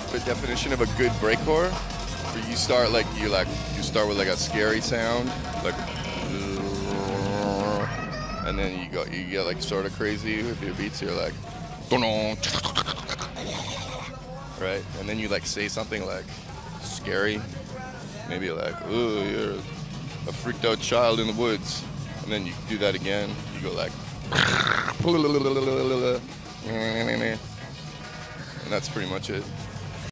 definition of a good breakcore, where you start with like a scary sound, like, and then you get like sort of crazy with your beats. You're like, right, and then you like say something like scary, maybe like, ooh, you're a freaked out child in the woods, and then you do that again. You go like, and that's pretty much it.